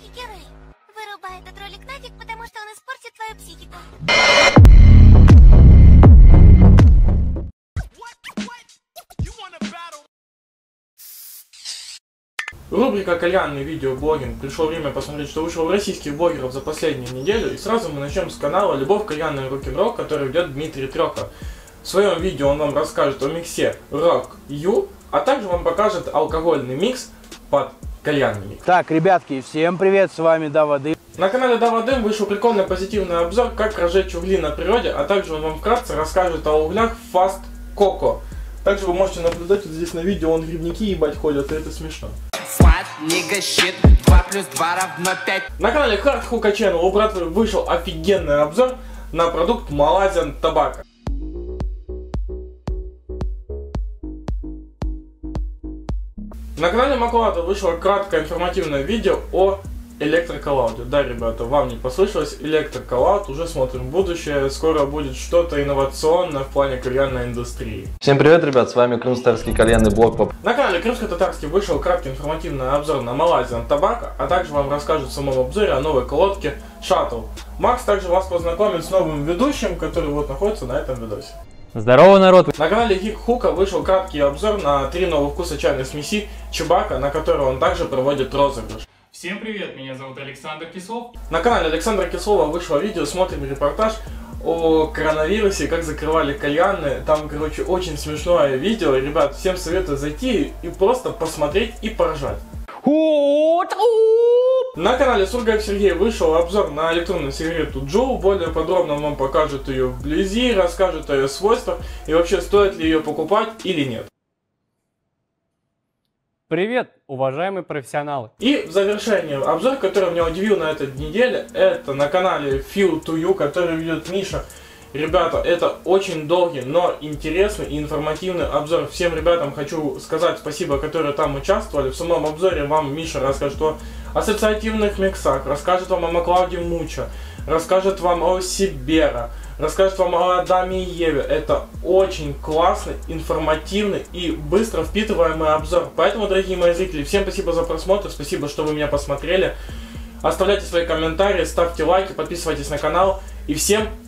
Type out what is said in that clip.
плохий герой. Вырубай этот ролик нафиг, потому что он испортит твою психику. Рубрика «Кальянный видеоблогинг». Пришло время посмотреть, что вышло у российских блогеров за последнюю неделю. И сразу мы начнем с канала «Любовь, кальянный рок-н-ролл», который ведет Дмитрий Трёха. В своем видео он вам расскажет о миксе Rock You, а также вам покажет алкогольный микс под кальянный микс. Так, ребятки, всем привет, с вами Дава Дым. На канале Дава Дым вышел прикольный позитивный обзор, как разжечь угли на природе, а также он вам вкратце расскажет о углях Fast Coco. Также вы можете наблюдать вот здесь на видео, он грибники ебать ходят, и это смешно. На канале Hard Hookah Channel у братвы вышел офигенный обзор на продукт Malaysian Tobacco. На канале Маклада вышло краткое информативное видео о электроколлауде. Да, ребята, вам не послышалось, электроколлауд, уже смотрим в будущее, скоро будет что-то инновационное в плане кальянной индустрии. Всем привет, ребят, с вами крымско-татарский кальянный блог. На канале Крымско-татарский вышел краткий информативный обзор на Malaysian Tobacco, а также вам расскажут в самом обзоре о новой колодке Shuttle. Макс также вас познакомит с новым ведущим, который вот находится на этом видосе. Здорово, народ! На канале Geek Hookah вышел краткий обзор на 3 новых вкуса чайной смеси Чубака, на которой он также проводит розыгрыш. Всем привет, меня зовут Александр Кислов. На канале Александра Кислова вышло видео, смотрим репортаж о коронавирусе, как закрывали кальяны. Там, короче, очень смешное видео. Ребят, всем советую зайти и просто посмотреть и поржать. На канале Сургаев Сергей вышел обзор на электронную сигарету Juul. Более подробно вам покажет ее вблизи, расскажет о ее свойствах и вообще стоит ли ее покупать или нет. Привет, уважаемые профессионалы! И в завершение обзор, который меня удивил на этой неделе, это на канале Feel to You, который ведет Миша. Ребята, это очень долгий, но интересный и информативный обзор. Всем ребятам хочу сказать спасибо, которые там участвовали. В самом обзоре вам Миша расскажет о ассоциативных миксах, расскажет вам о Маклауде Мучо, расскажет вам о Сибера, расскажет вам о Адаме и Еве. Это очень классный, информативный и быстро впитываемый обзор. Поэтому, дорогие мои зрители, всем спасибо за просмотр, спасибо, что вы меня посмотрели. Оставляйте свои комментарии, ставьте лайки, подписывайтесь на канал. И всем